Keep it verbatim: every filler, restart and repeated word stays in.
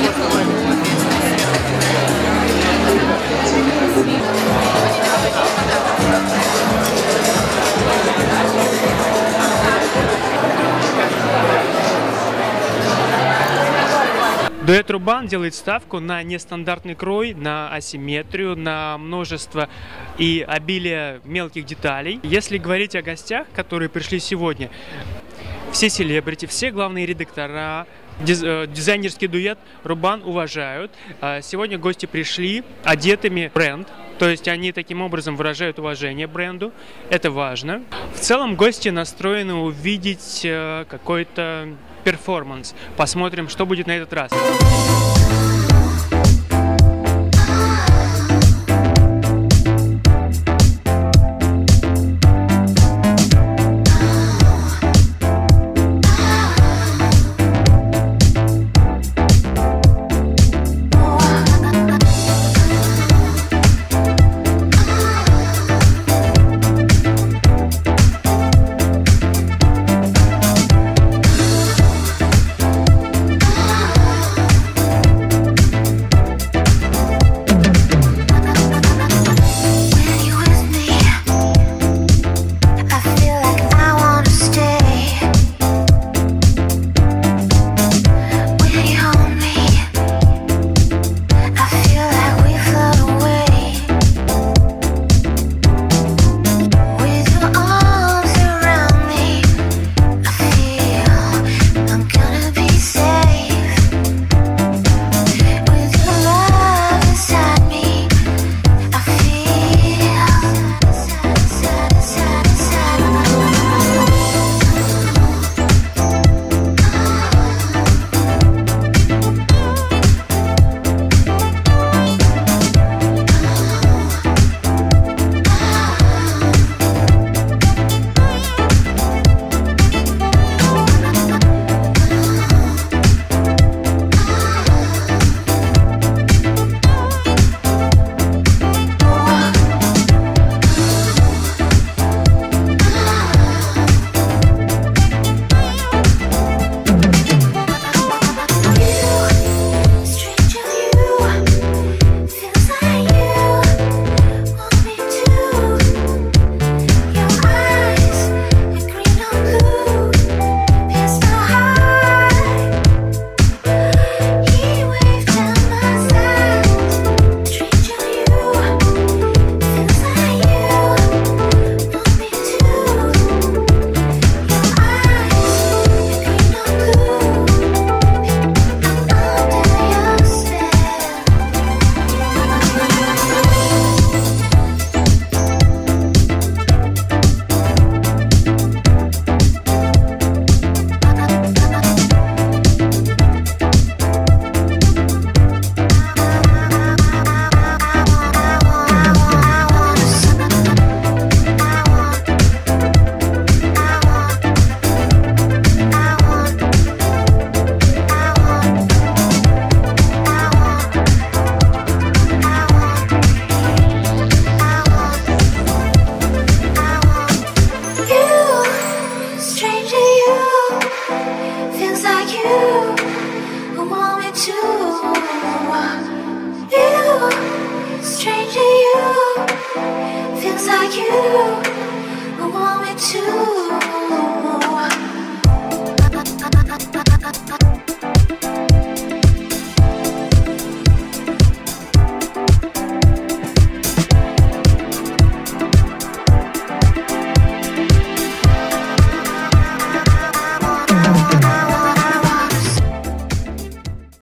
Дуэт Рубан делает ставку на нестандартный крой, на асимметрию, на множество и обилие мелких деталей. Если говорить о гостях, которые пришли сегодня, все селебрити, все главные редактора, дизайнерский дуэт Рубан уважают. Сегодня гости пришли одетыми в бренд, то есть они таким образом выражают уважение бренду. Это важно. В целом гости настроены увидеть какой-то перформанс. Посмотрим, что будет на этот раз. Stranger, you feels like you.